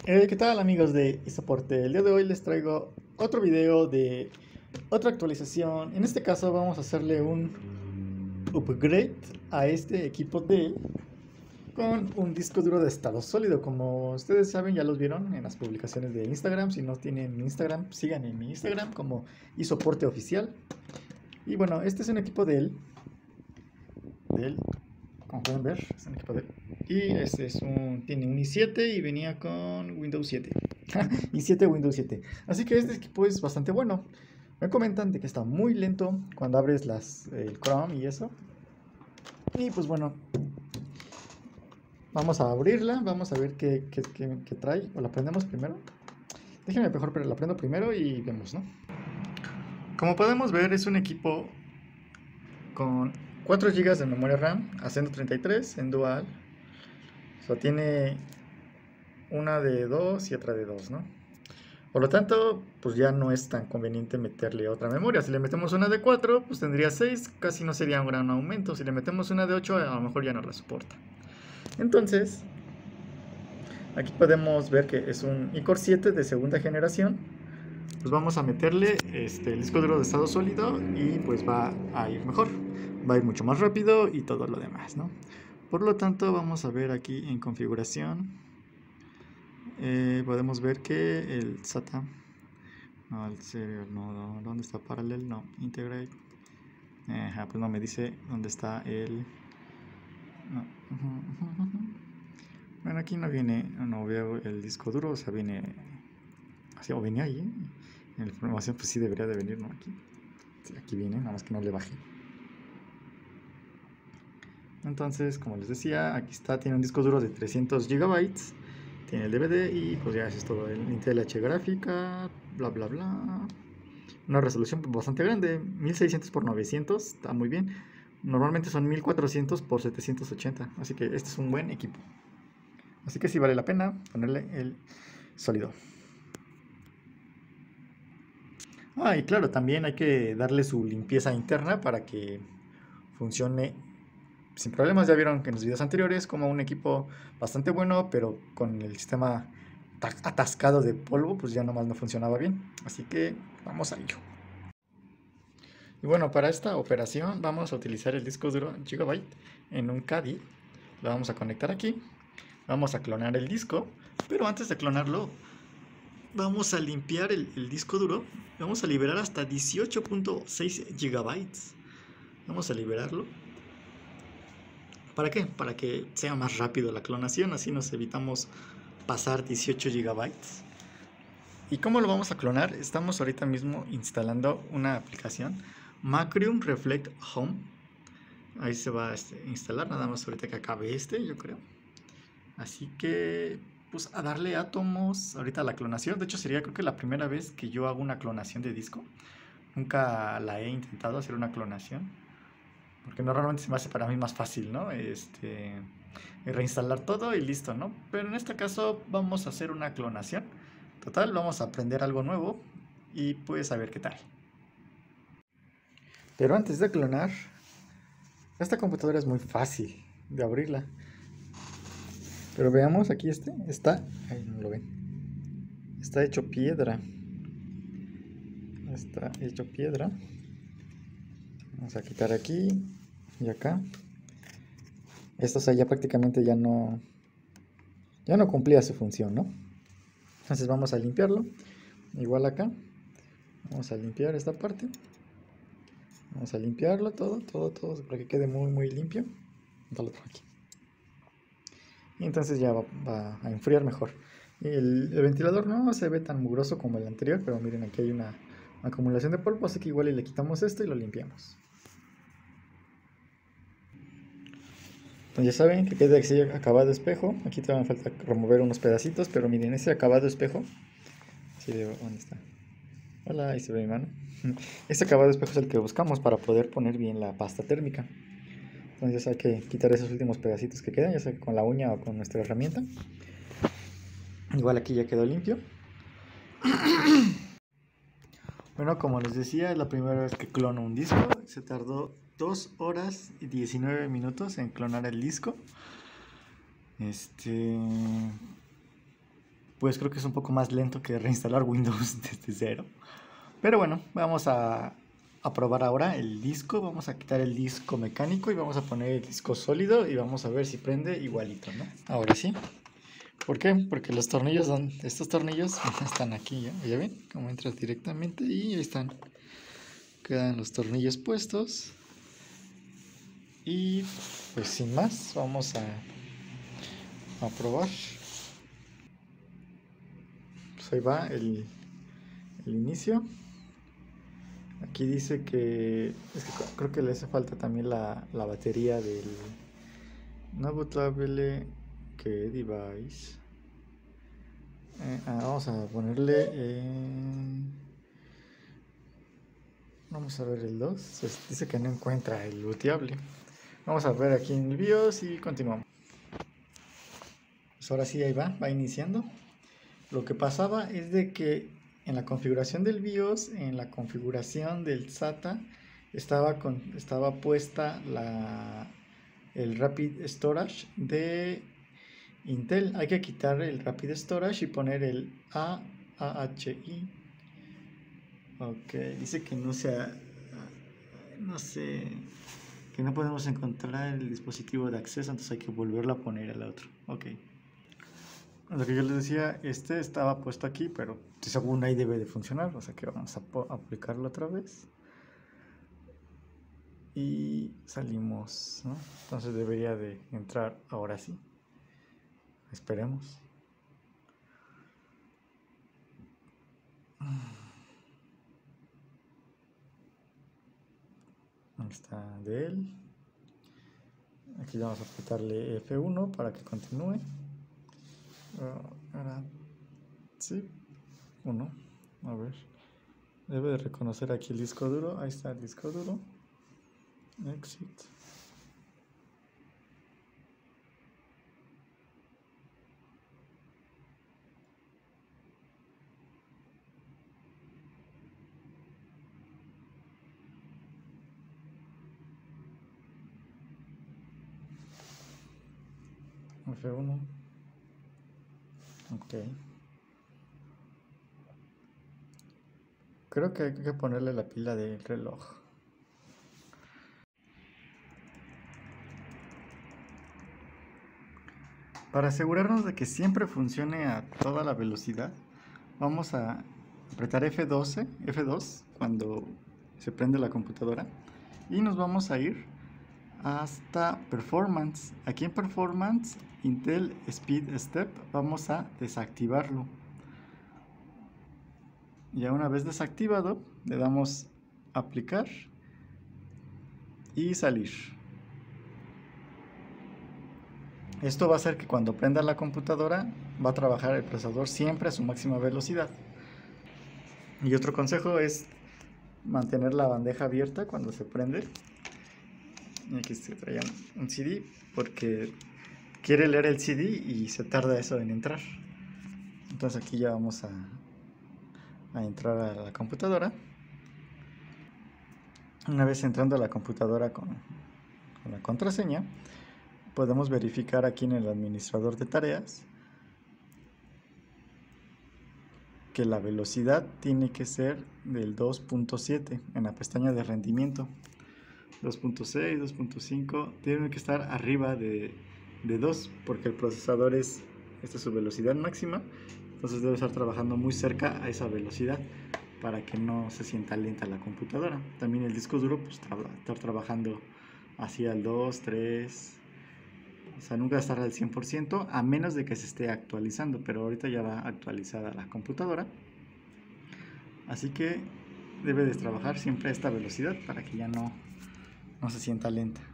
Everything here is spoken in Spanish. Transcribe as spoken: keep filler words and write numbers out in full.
Eh, ¿qué tal amigos de iSoporte? El día de hoy les traigo otro video de otra actualización. En este caso vamos a hacerle un upgrade a este equipo Dell con un disco duro de estado sólido. Como ustedes saben, ya los vieron en las publicaciones de Instagram. Si no tienen Instagram, sigan en mi Instagram como iSoporte oficial. Y bueno, este es un equipo Dell. Dell, como pueden ver, es un equipo Dell. Y este es un, tiene un i siete y venía con Windows siete. i siete Windows siete. Así que este equipo es bastante bueno. Me comentan de que está muy lento cuando abres las, el Chrome y eso. Y pues bueno, vamos a abrirla, vamos a ver qué, qué, qué, qué trae. O la prendemos primero. Déjenme mejor, pero la prendo primero y vemos, ¿no? Como podemos ver, es un equipo con cuatro gigas de memoria RAM a ciento treinta y tres en dual. O sea, tiene una de dos y otra de dos, ¿no? Por lo tanto, pues ya no es tan conveniente meterle otra memoria. Si le metemos una de cuatro, pues tendría seis, casi no sería un gran aumento. Si le metemos una de ocho, a lo mejor ya no la soporta. Entonces, aquí podemos ver que es un iCore siete de segunda generación. Pues vamos a meterle este, el disco duro de estado sólido y pues va a ir mejor. Va a ir mucho más rápido y todo lo demás, ¿no? Por lo tanto, vamos a ver aquí en configuración. Eh, podemos ver que el SATA... No, el serial, no, no, ¿dónde está Parallel? No, Integrate. Ajá, pues no me dice dónde está el... No. Bueno, aquí no viene, no veo el disco duro, o sea, viene... Así, o venía ahí, ¿eh? En la información pues sí debería de venir, ¿no? Aquí, sí, aquí viene, nada más que no le bajé. Entonces, como les decía, aquí está, tiene un disco duro de trescientos gigabytes. Tiene el D V D y pues ya eso es todo. El Intel H gráfica, bla bla bla. Una resolución bastante grande, mil seiscientos por novecientos, está muy bien. Normalmente son mil cuatrocientos por setecientos ochenta, así que este es un buen equipo. Así que sí vale la pena ponerle el sólido. Ah, y claro, también hay que darle su limpieza interna para que funcione sin problemas. Ya vieron que en los videos anteriores como un equipo bastante bueno, pero con el sistema atascado de polvo, pues ya nomás no funcionaba bien. Así que vamos a ello. Y bueno, para esta operación vamos a utilizar el disco duro Gigabyte en un Caddy. Lo vamos a conectar aquí. Vamos a clonar el disco, pero antes de clonarlo vamos a limpiar el, el disco duro. Vamos a liberar hasta dieciocho punto seis gigabytes. Vamos a liberarlo. ¿Para qué? Para que sea más rápido la clonación, así nos evitamos pasar dieciocho gigabytes. ¿Y cómo lo vamos a clonar? Estamos ahorita mismo instalando una aplicación, Macrium Reflect Home. Ahí se va a este, instalar, nada más ahorita que acabe este, yo creo. Así que, pues a darle átomos ahorita a la clonación. De hecho sería creo que la primera vez que yo hago una clonación de disco. Nunca la he intentado hacer una clonación, porque normalmente se me hace para mí más fácil, ¿no? Este, reinstalar todo y listo, ¿no? Pero en este caso vamos a hacer una clonación. Total, vamos a aprender algo nuevo y pues a ver qué tal. Pero antes de clonar, esta computadora es muy fácil de abrirla. Pero veamos, aquí este está, ahí no lo ven, está hecho piedra. Está hecho piedra. Vamos a quitar aquí y acá. Esto, o sea, ya prácticamente ya no, ya no cumplía su función, ¿no? Entonces vamos a limpiarlo. Igual acá. Vamos a limpiar esta parte. Vamos a limpiarlo todo, todo, todo, para que quede muy, muy limpio. Aquí. Y entonces ya va, va a enfriar mejor. El, el ventilador no se ve tan mugroso como el anterior, pero miren, aquí hay una acumulación de polvo, así que igual le quitamos esto y lo limpiamos. Entonces ya saben que queda así acabado espejo. Aquí todavía me falta remover unos pedacitos, pero miren, ese acabado espejo. Sí, ¿dónde está? Hola, ahí se ve mi mano. Este acabado espejo es el que buscamos para poder poner bien la pasta térmica. Entonces hay que quitar esos últimos pedacitos que quedan, ya sea con la uña o con nuestra herramienta. Igual aquí ya quedó limpio. Bueno, como les decía, es la primera vez que clono un disco. Se tardó dos horas y diecinueve minutos en clonar el disco. Este... pues creo que es un poco más lento que reinstalar Windows desde cero. Pero bueno, vamos a, a probar ahora el disco. Vamos a quitar el disco mecánico y vamos a poner el disco sólido y vamos a ver si prende igualito, ¿no? Ahora sí. ¿Por qué? Porque los tornillos son, estos tornillos están aquí, ¿ya? ¿Ya ven? Como entras directamente y ahí están. Quedan los tornillos puestos. Y pues sin más, vamos a, a probar. Pues ahí va el, el inicio. Aquí dice que, es que creo que le hace falta también la, la batería del no bootable que device. Eh, ah, vamos a ponerle eh, vamos a ver el dos. Dice que no encuentra el bootable. Vamos a ver aquí en el BIOS y continuamos. Pues ahora sí, ahí va, va iniciando. Lo que pasaba es de que en la configuración del BIOS, en la configuración del SATA, estaba, con, estaba puesta la, el Rapid Storage de Intel. Hay que quitar el Rapid Storage y poner el A H I. Ok, dice que no sea, no sé, que no podemos encontrar el dispositivo de acceso, entonces hay que volverlo a poner al otro. Ok. Lo que yo les decía, este estaba puesto aquí, pero según ahí debe de funcionar, o sea que vamos a aplicarlo otra vez. Y salimos, ¿no? Entonces debería de entrar ahora sí. Esperemos. Ahí está de él. Aquí vamos a apretarle F uno para que continúe. Ahora sí, uno. A ver. Debe de reconocer aquí el disco duro. Ahí está el disco duro. Exit. F uno. Ok. Creo que hay que ponerle la pila del reloj. Para asegurarnos de que siempre funcione a toda la velocidad, vamos a apretar F doce, F dos cuando se prende la computadora y nos vamos a ir hasta Performance. Aquí en Performance, Intel Speed Step, vamos a desactivarlo. Ya una vez desactivado, le damos aplicar y salir. Esto va a hacer que cuando prenda la computadora va a trabajar el procesador siempre a su máxima velocidad. Y otro consejo es mantener la bandeja abierta cuando se prende. Y aquí se traía un C D porque quiere leer el C D y se tarda eso en entrar. Entonces aquí ya vamos a, a entrar a la computadora. Una vez entrando a la computadora con, con la contraseña, podemos verificar aquí en el administrador de tareas que la velocidad tiene que ser del dos punto siete en la pestaña de rendimiento. dos punto seis, dos punto cinco, tiene que estar arriba de, de dos porque el procesador es, esta es su velocidad máxima, entonces debe estar trabajando muy cerca a esa velocidad para que no se sienta lenta la computadora. También el disco duro pues tra estar trabajando hacia el dos, tres, o sea, nunca estar al cien por ciento a menos de que se esté actualizando, pero ahorita ya va actualizada la computadora, así que debe de trabajar siempre a esta velocidad para que ya no, no se sienta lenta.